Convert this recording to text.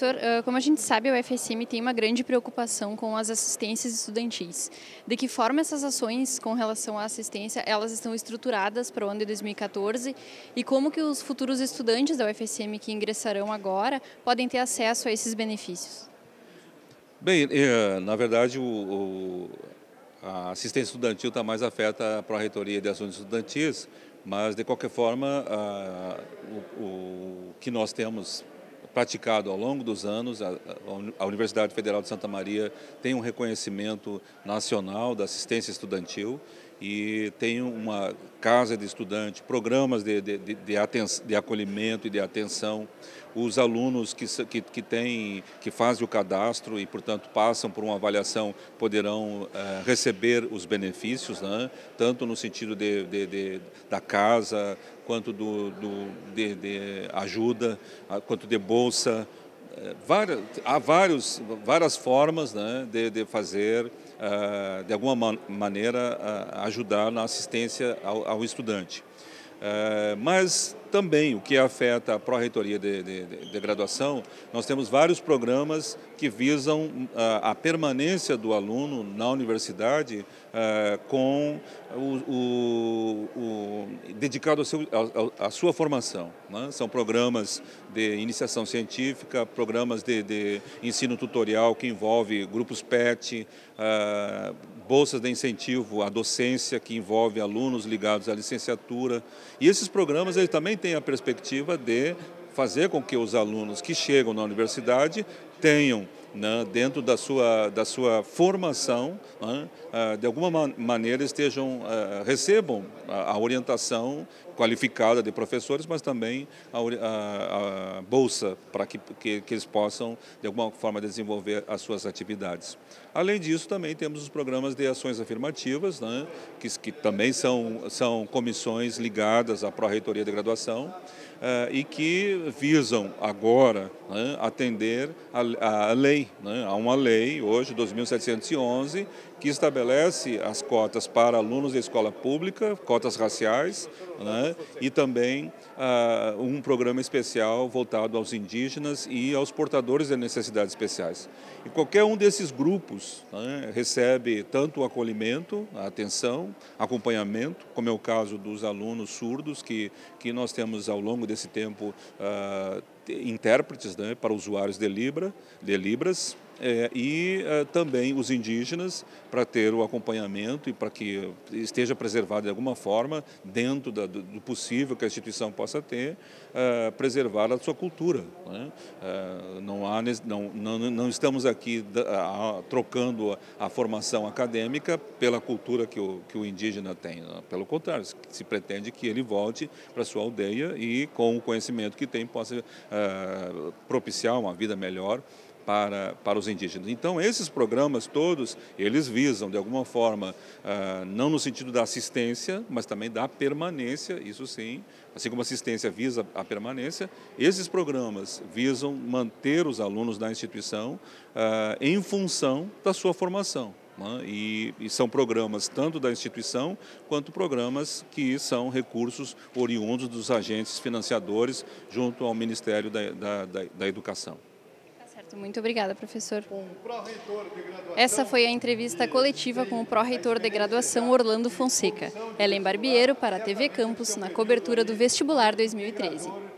Professor, como a gente sabe, a UFSM tem uma grande preocupação com as assistências estudantis. De que forma essas ações com relação à assistência, elas estão estruturadas para o ano de 2014 e como que os futuros estudantes da UFSM que ingressarão agora podem ter acesso a esses benefícios? Bem, na verdade, a assistência estudantil está mais afeta a Pró-Reitoria de Ações Estudantis, mas, de qualquer forma, o que nós temos praticado ao longo dos anos, a Universidade Federal de Santa Maria tem um reconhecimento nacional da assistência estudantil e tem uma casa de estudante, programas de acolhimento e de atenção. Os alunos que fazem o cadastro e, portanto, passam por uma avaliação poderão receber os benefícios, né? Tanto no sentido da casa, quanto de ajuda, quanto de bolsa. Há várias formas, né, de fazer, de alguma maneira, ajudar na assistência ao estudante. Mas também o que afeta a Pró-Reitoria de Graduação, nós temos vários programas que visam a permanência do aluno na universidade dedicado à sua formação, né? São programas de iniciação científica, programas de ensino tutorial que envolve grupos PET, bolsas de incentivo à docência que envolve alunos ligados à licenciatura. E esses programas eles também têm a perspectiva de fazer com que os alunos que chegam na universidade tenham, né, dentro da sua formação, né, de alguma maneira recebam a orientação qualificada de professores, mas também a bolsa para que eles possam, de alguma forma, desenvolver as suas atividades. Além disso, também temos os programas de ações afirmativas, né, que também são comissões ligadas à Pró-Reitoria de Graduação, e que visam agora, né, atender a lei. Né? Há uma lei, hoje, 2.711, que estabelece as cotas para alunos da escola pública, cotas raciais, né? E também um programa especial voltado aos indígenas e aos portadores de necessidades especiais. E qualquer um desses grupos, né, recebe tanto o acolhimento, a atenção, acompanhamento, como é o caso dos alunos surdos, que nós temos ao longo desse tempo intérpretes, né, para usuários de Libras, e também os indígenas para ter o acompanhamento e para que esteja preservado de alguma forma, dentro do possível que a instituição possa ter, preservar a sua cultura, né? Não estamos aqui trocando a formação acadêmica pela cultura que o indígena tem, né? Pelo contrário, se pretende que ele volte para a sua aldeia e, com o conhecimento que tem, possa propiciar uma vida melhor para os indígenas. Então, esses programas todos, eles visam, de alguma forma, não no sentido da assistência, mas também da permanência, isso sim, assim como a assistência visa a permanência, esses programas visam manter os alunos da instituição em função da sua formação. E são programas tanto da instituição quanto programas que são recursos oriundos dos agentes financiadores junto ao Ministério da Educação. Muito obrigada, professor. Essa foi a entrevista coletiva com o pró-reitor de graduação Orlando Fonseca. Helen Barbiero para a TV Campus, na cobertura do Vestibular 2013.